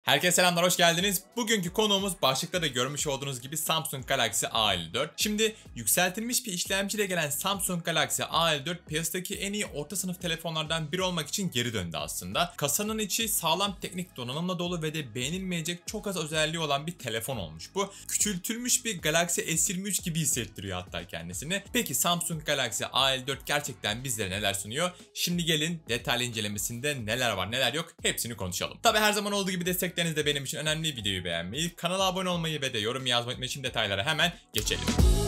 Herkese selamlar, hoş geldiniz. Bugünkü konuğumuz başlıkta da görmüş olduğunuz gibi Samsung Galaxy A54. Şimdi yükseltilmiş bir işlemciyle gelen Samsung Galaxy A54 piyasadaki en iyi orta sınıf telefonlardan biri olmak için geri döndü aslında. Kasanın içi sağlam teknik donanımla dolu ve de beğenilmeyecek çok az özelliği olan bir telefon olmuş bu. Küçültülmüş bir Galaxy S23 gibi hissettiriyor hatta kendisini. Peki Samsung Galaxy A54 gerçekten bizlere neler sunuyor? Şimdi gelin detaylı incelemesinde neler var neler yok hepsini konuşalım. Tabi her zaman olduğu gibi destekleriniz de benim için önemli. Videoyu beğenmeyi, kanala abone olmayı ve de yorum yazmayı unutmayın. Şimdi detaylara hemen geçelim.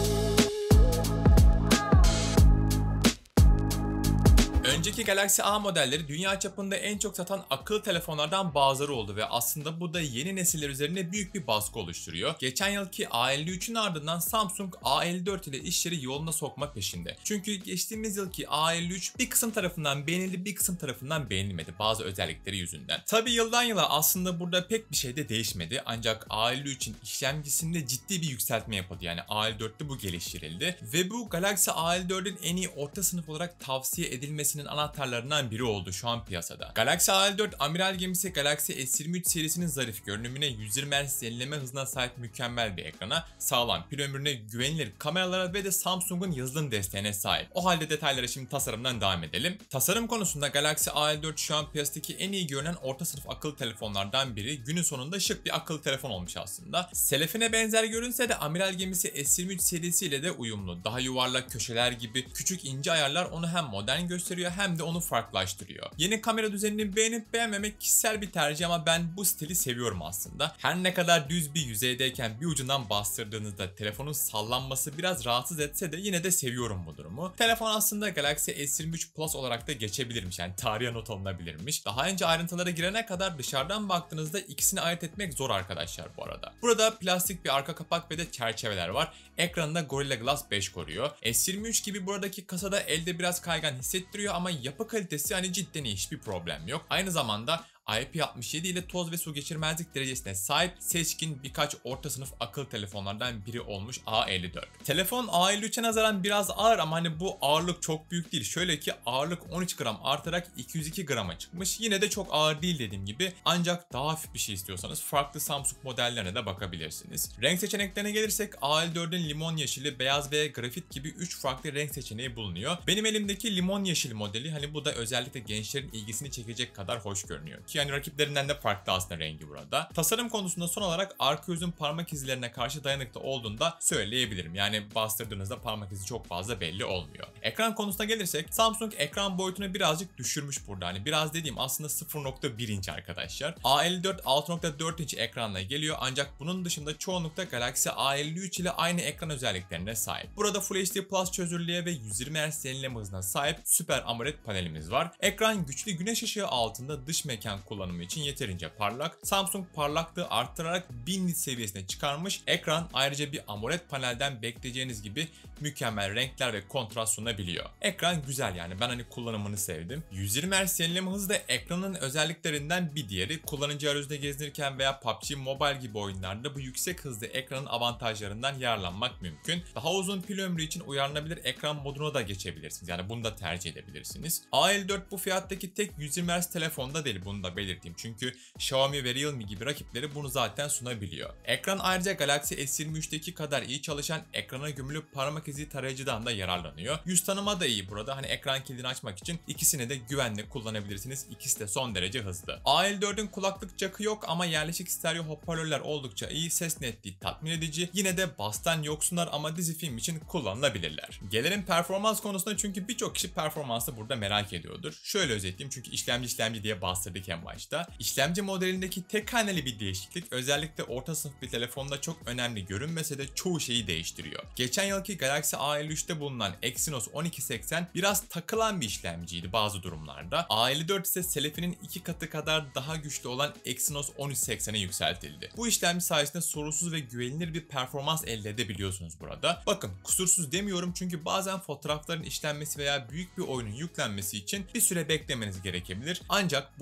Önceki Galaxy A modelleri dünya çapında en çok satan akıllı telefonlardan bazıları oldu ve aslında bu da yeni nesiller üzerine büyük bir baskı oluşturuyor. Geçen yılki A53'ün ardından Samsung A54 ile işleri yoluna sokma peşinde. Çünkü geçtiğimiz yılki A53 bir kısım tarafından beğenildi, bir kısım tarafından beğenilmedi bazı özellikleri yüzünden. Tabi yıldan yıla aslında burada pek bir şey de değişmedi, ancak A53'in işlemcisinde ciddi bir yükseltme yapıldı. Yani A54'te bu geliştirildi ve bu Galaxy A54'ün en iyi orta sınıf olarak tavsiye edilmesinin anahtarlarından biri oldu şu an piyasada. Galaxy A54 amiral gemisi Galaxy S23 serisinin zarif görünümüne, 120 Hz yenileme hızına sahip mükemmel bir ekrana, sağlam pil ömrüne, güvenilir kameralara ve de Samsung'un yazılım desteğine sahip. O halde detaylara şimdi tasarımdan devam edelim. Tasarım konusunda Galaxy A54 şu an piyasadaki en iyi görünen orta sınıf akıllı telefonlardan biri. Günün sonunda şık bir akıllı telefon olmuş aslında. Selefine benzer görünse de amiral gemisi S23 serisiyle de uyumlu. Daha yuvarlak köşeler gibi küçük ince ayarlar onu hem modern gösteriyor hem de onu farklılaştırıyor. Yeni kamera düzenini beğenip beğenmemek kişisel bir tercih ama ben bu stili seviyorum aslında. Her ne kadar düz bir yüzeydeyken bir ucundan bastırdığınızda telefonun sallanması biraz rahatsız etse de yine de seviyorum bu durumu. Telefon aslında Galaxy S23 Plus olarak da geçebilirmiş, yani tarihe not alınabilirmiş. Daha önce ayrıntılara girene kadar dışarıdan baktığınızda ikisini ayırt etmek zor arkadaşlar bu arada. Burada plastik bir arka kapak ve de çerçeveler var. Ekranında Gorilla Glass 5 koruyor. S23 gibi buradaki kasada elde biraz kaygan hissettiriyor ama yapı kalitesi hani cidden hiçbir problem yok. Aynı zamanda IP67 ile toz ve su geçirmezlik derecesine sahip seçkin birkaç orta sınıf akıllı telefonlardan biri olmuş A54. Telefon A53'e nazaran biraz ağır ama hani bu ağırlık çok büyük değil. Şöyle ki ağırlık 13 gram artarak 202 grama çıkmış. Yine de çok ağır değil dediğim gibi, ancak daha hafif bir şey istiyorsanız farklı Samsung modellerine de bakabilirsiniz. Renk seçeneklerine gelirsek A54'ün limon yeşili, beyaz ve grafit gibi 3 farklı renk seçeneği bulunuyor. Benim elimdeki limon yeşil modeli, hani bu da özellikle gençlerin ilgisini çekecek kadar hoş görünüyor. Ki yani rakiplerinden de farklı aslında rengi burada. Tasarım konusunda son olarak arka yüzün parmak izlerine karşı dayanıklı olduğunu da söyleyebilirim. Yani bastırdığınızda parmak izi çok fazla belli olmuyor. Ekran konusuna gelirsek Samsung ekran boyutunu birazcık düşürmüş burada. Hani biraz dediğim aslında 0.1 inç arkadaşlar. A54 6.4 inç ekranla geliyor, ancak bunun dışında çoğunlukla Galaxy A53 ile aynı ekran özelliklerine sahip. Burada Full HD Plus çözünürlüğe ve 120 Hz yenileme hızına sahip Super AMOLED panelimiz var. Ekran güçlü güneş ışığı altında dış mekan kullanımı için yeterince parlak. Samsung parlaklığı arttırarak 1000 nit seviyesine çıkarmış. Ekran ayrıca bir AMOLED panelden bekleyeceğiniz gibi mükemmel renkler ve kontrast sunabiliyor. Ekran güzel, yani ben hani kullanımını sevdim. 120 Hz yenileme hızı da ekranın özelliklerinden bir diğeri. Kullanıcı arayüzünde gezinirken veya PUBG Mobile gibi oyunlarda bu yüksek hızlı ekranın avantajlarından yararlanmak mümkün. Daha uzun pil ömrü için uyarlanabilir ekran moduna da geçebilirsiniz. Yani bunu da tercih edebilirsiniz. A54 bu fiyattaki tek 120 Hz telefonda değil, bunu da belirteyim. Çünkü Xiaomi ve Realme gibi rakipleri bunu zaten sunabiliyor. Ekran ayrıca Galaxy S23'teki kadar iyi çalışan ekrana gömülü parmak izi tarayıcıdan da yararlanıyor. Yüz tanıma da iyi burada. Hani ekran kilidini açmak için ikisini de güvenli kullanabilirsiniz. İkisi de son derece hızlı. A54'ün kulaklık jack'ı yok ama yerleşik stereo hoparlörler oldukça iyi. Ses netliği tatmin edici. Yine de bastan yoksunlar ama dizi film için kullanılabilirler. Gelelim performans konusuna, çünkü birçok kişi performansı burada merak ediyordur. Şöyle özetleyeyim, çünkü işlemci diye bastırdık en başta. İşlemci modelindeki tek haneli bir değişiklik özellikle orta sınıf bir telefonda çok önemli görünmese de çoğu şeyi değiştiriyor. Geçen yılki Galaxy A53'te bulunan Exynos 1280 biraz takılan bir işlemciydi bazı durumlarda. A54 ise selefinin 2 katı kadar daha güçlü olan Exynos 1380'e yükseltildi. Bu işlemci sayesinde sorunsuz ve güvenilir bir performans elde edebiliyorsunuz burada. Bakın, kusursuz demiyorum çünkü bazen fotoğrafların işlenmesi veya büyük bir oyunun yüklenmesi için bir süre beklemeniz gerekebilir. Ancak bunlar bu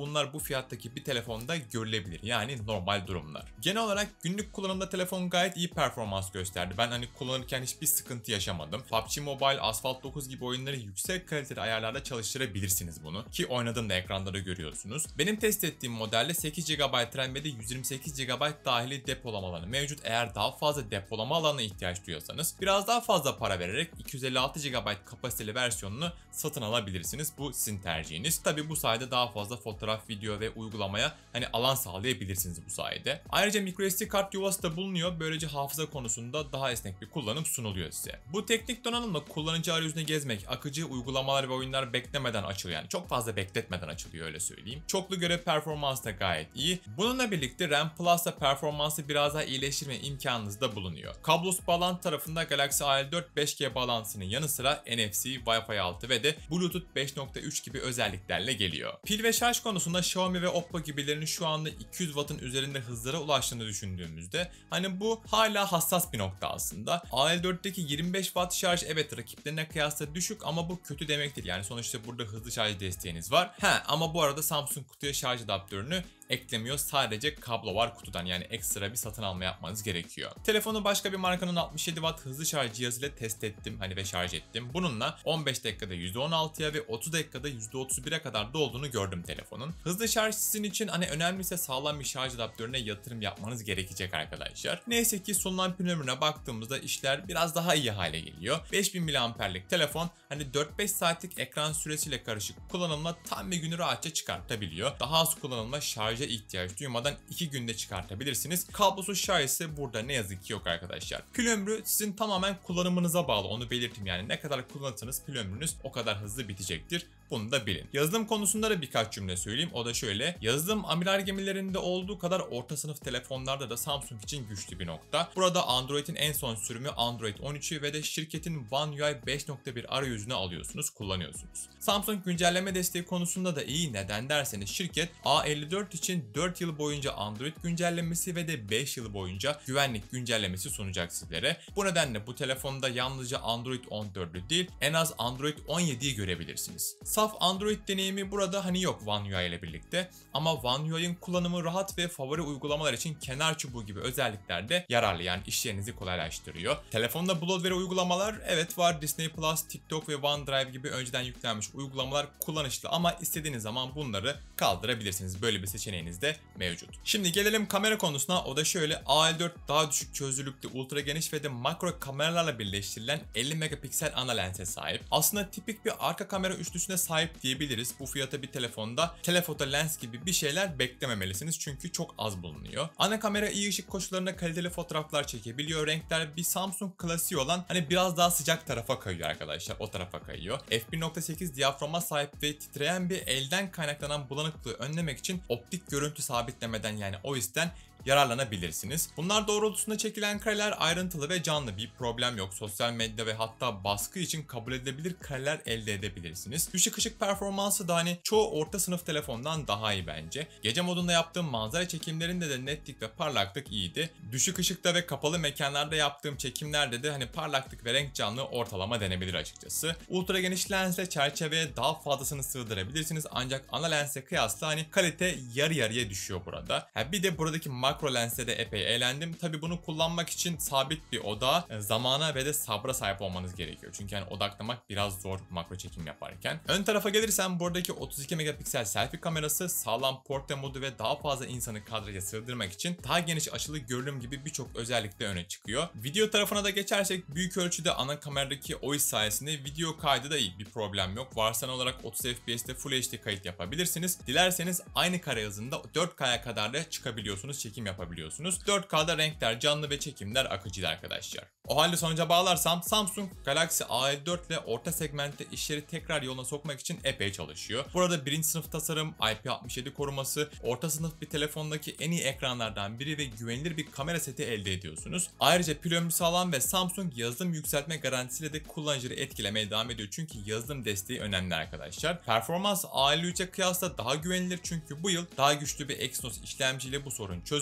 fiyattaki bir telefonda görülebilir. Yani normal durumlar. Genel olarak günlük kullanımda telefon gayet iyi performans gösterdi. Ben hani kullanırken hiçbir sıkıntı yaşamadım. PUBG Mobile, Asphalt 9 gibi oyunları yüksek kaliteli ayarlarda çalıştırabilirsiniz bunu. Ki oynadığımda ekranda da görüyorsunuz. Benim test ettiğim modelde 8 GB RAM ve de 128 GB dahili depolama alanı mevcut. Eğer daha fazla depolama alanına ihtiyaç duyuyorsanız biraz daha fazla para vererek 256 GB kapasiteli versiyonunu satın alabilirsiniz. Bu sizin tercihiniz. Tabi bu sayede daha fazla fotoğraf, video ve uygulamaya hani alan sağlayabilirsiniz bu sayede. Ayrıca microSD kart yuvası da bulunuyor. Böylece hafıza konusunda daha esnek bir kullanım sunuluyor size. Bu teknik donanımla kullanıcı arayüzüne gezmek, akıcı uygulamalar ve oyunlar beklemeden açılıyor. Yani çok fazla bekletmeden açılıyor öyle söyleyeyim. Çoklu görev performansı da gayet iyi. Bununla birlikte RAM Plus'la performansı biraz daha iyileştirme imkanınız da bulunuyor. Kablosuz bağlantı tarafında Galaxy A54 5G bağlantısının yanı sıra NFC, Wi-Fi 6 ve de Bluetooth 5.3 gibi özelliklerle geliyor. Pil ve şarj konusunda Xiaomi ve Oppo gibilerinin şu anda 200 Watt'ın üzerinde hızlara ulaştığını düşündüğümüzde hani bu hala hassas bir nokta aslında. A54'teki 25 Watt şarj evet rakiplerine kıyasla düşük ama bu kötü demek değil. Yani sonuçta burada hızlı şarj desteğiniz var. Ama bu arada Samsung kutuya şarj adaptörünü eklemiyor. Sadece kablo var kutudan, yani ekstra bir satın alma yapmanız gerekiyor. Telefonu başka bir markanın 67 Watt hızlı şarj cihazıyla test ettim ve şarj ettim. Bununla 15 dakikada %16'ya ve 30 dakikada %31'e kadar dolduğunu gördüm telefonun. Hızlı şarj sizin için önemliyse sağlam bir şarj adaptörüne yatırım yapmanız gerekecek arkadaşlar. Neyse ki sunulan pil ömrüne baktığımızda işler biraz daha iyi hale geliyor. 5000 mAh'lik telefon 4-5 saatlik ekran süresiyle karışık kullanımla tam bir günü rahatça çıkartabiliyor. Daha az kullanımla şarja ihtiyaç duymadan 2 günde çıkartabilirsiniz. Kablosuz şarj ise burada ne yazık ki yok arkadaşlar. Pil ömrü sizin tamamen kullanımınıza bağlı, onu belirteyim. Yani ne kadar kullanırsanız pil ömrünüz o kadar hızlı bitecektir. Bunu da bilin. Yazılım konusunda da birkaç cümle söyleyeyim. O da şöyle. Yazılım amiral gemilerinde olduğu kadar orta sınıf telefonlarda da Samsung için güçlü bir nokta. Burada Android'in en son sürümü Android 13'ü ve de şirketin One UI 5.1 arayüzünü alıyorsunuz, kullanıyorsunuz. Samsung güncelleme desteği konusunda da iyi. Neden derseniz şirket A54 için 4 yıl boyunca Android güncellemesi ve de 5 yıl boyunca güvenlik güncellemesi sunacak sizlere. Bu nedenle bu telefonda yalnızca Android 14'ü değil, en az Android 17'yi görebilirsiniz. Saf Android deneyimi burada yok One UI ile birlikte, ama One UI'nin kullanımı rahat ve favori uygulamalar için kenar çubuğu gibi özelliklerde yararlı, yani işlerinizi kolaylaştırıyor. Telefonda bloatware uygulamalar evet var. Disney Plus, TikTok ve OneDrive gibi önceden yüklenmiş uygulamalar kullanışlı ama istediğiniz zaman bunları kaldırabilirsiniz. Böyle bir seçeneğiniz de mevcut. Şimdi gelelim kamera konusuna. O da şöyle. A54 daha düşük çözünürlüklü, ultra geniş ve de makro kameralarla birleştirilen 50 megapiksel ana lense sahip. Aslında tipik bir arka kamera üçlüsüne sahip diyebiliriz. Bu fiyata bir telefonda telefoto lens gibi bir şeyler beklememelisiniz çünkü çok az bulunuyor. Ana kamera iyi ışık koşullarında kaliteli fotoğraflar çekebiliyor. Renkler bir Samsung klasiği olan biraz daha sıcak tarafa kayıyor arkadaşlar. O tarafa kayıyor. F1.8 diyaframa sahip ve titreyen bir elden kaynaklanan bulanıklığı önlemek için optik görüntü sabitlemeden, yani OIS'ten yararlanabilirsiniz. Bunlar doğrultusunda çekilen kareler ayrıntılı ve canlı, bir problem yok. Sosyal medya ve hatta baskı için kabul edilebilir kareler elde edebilirsiniz. Düşük ışık performansı da çoğu orta sınıf telefondan daha iyi bence. Gece modunda yaptığım manzara çekimlerinde de netlik ve parlaklık iyiydi. Düşük ışıkta ve kapalı mekanlarda yaptığım çekimlerde de parlaklık ve renk canlılığı ortalama denebilir açıkçası. Ultra geniş lensle çerçeveye daha fazlasını sığdırabilirsiniz, ancak ana lense kıyasla kalite yarı yarıya düşüyor burada. Bir de buradaki makro lenste de epey eğlendim. Tabi bunu kullanmak için sabit bir odağa, zamana ve de sabra sahip olmanız gerekiyor. Çünkü odaklamak biraz zor makro çekim yaparken. Ön tarafa gelirsem buradaki 32 megapiksel selfie kamerası sağlam portre modu ve daha fazla insanı kadraja sığdırmak için daha geniş açılı görünüm gibi birçok özellikle öne çıkıyor. Video tarafına da geçersek büyük ölçüde ana kameradaki OIS sayesinde video kaydı da iyi, bir problem yok. Varsayılan olarak 30 FPS'te Full HD kayıt yapabilirsiniz. Dilerseniz aynı kare hızında 4K'ya kadar da çıkabiliyorsunuz, çekim yapabiliyorsunuz. 4K'da renkler canlı ve çekimler akıcı arkadaşlar. O halde sonuca bağlarsam Samsung Galaxy A54 ile orta segmentte işleri tekrar yoluna sokmak için epey çalışıyor. Burada birinci sınıf tasarım, IP67 koruması, orta sınıf bir telefondaki en iyi ekranlardan biri ve güvenilir bir kamera seti elde ediyorsunuz. Ayrıca pil ömrü sağlam ve Samsung yazılım yükseltme garantisiyle de kullanıcıları etkilemeye devam ediyor. Çünkü yazılım desteği önemli arkadaşlar. Performans A53'e kıyasla daha güvenilir çünkü bu yıl daha güçlü bir Exynos işlemciyle bu sorun çözüldü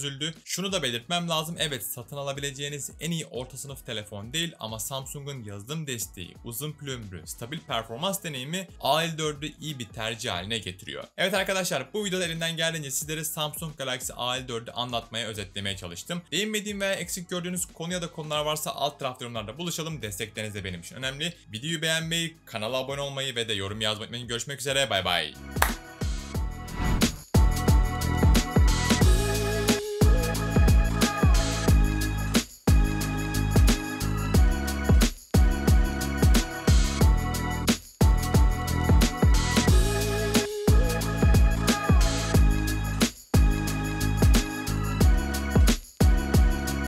çözüldü. Şunu da belirtmem lazım. Evet, satın alabileceğiniz en iyi orta sınıf telefon değil ama Samsung'un yazılım desteği, uzun pil ömrü, stabil performans deneyimi A54'ü iyi bir tercih haline getiriyor. Evet arkadaşlar, bu videoda elimden geldiğince sizlere Samsung Galaxy A54'ü anlatmaya, özetlemeye çalıştım. Değinmediğim veya eksik gördüğünüz konu ya da konular varsa alt tarafta yorumlarda buluşalım. Destekleriniz de benim için önemli. Videoyu beğenmeyi, kanala abone olmayı ve de yorum yazmayı unutmayın. Görüşmek üzere, bay bay.